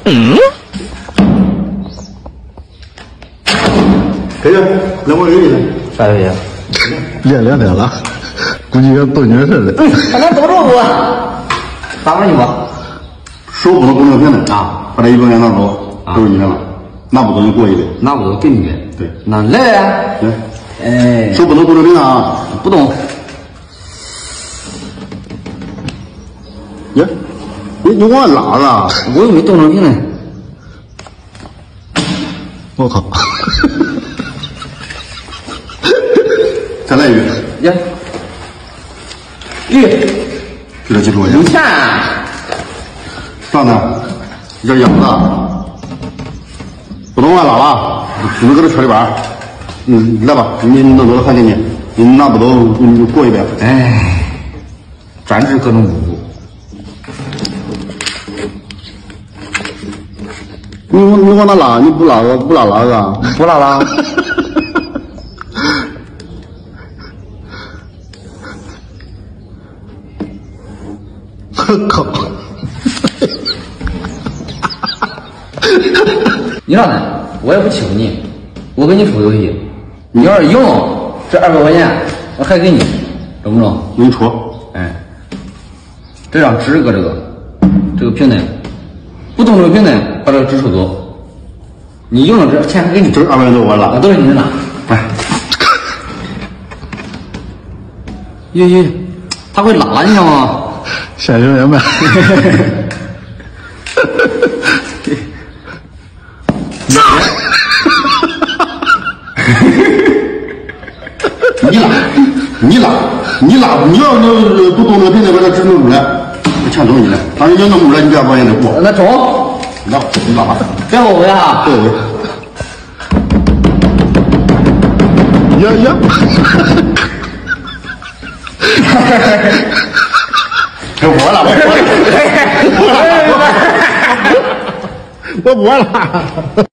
这个来我这里来， 啥游戏？ 练2天了，估计跟斗女似的。 还能斗着不？打完你吧。 手不能公正平的啊，把这100元拿走，都是你的了，拿不走就过100， 拿不走给你的。 对， 那来呀。 来， 哎， 手不能公正平的啊， 不动。 耶，你往外拉了， 我又没动正平呢。 我靠！ 再来一个。 呀，咦， 给他几十块钱有。钱啊！ 上呢，这样子，不能往外拉了，只能搁这车里边。来吧，你弄走了还给你，你拿不走你就过100。 哎，专治各种不足。 你往哪拉？你不拉个不拉拉个？ 不拉拉。 我靠！ 你咋呢？我也不欺负你，我跟你出游戏，你要是赢了，这200块钱我还给你，中不中？ 你出。 哎，这张纸搁这个平台，不动这个平台，把这个纸收走。你赢了，这钱还给你。 这200元都是我了， 都是你的拿。 来， 咦，他会拉你知道吗？ 现学现卖。 你拉，你要不动这个平台把这纸弄出来，这钱都是你的。当然你要弄不出来，你200块钱得过。 那中， 来，你拉吧。 别后悔啊！ 对。 呀！ 我了，我不玩了。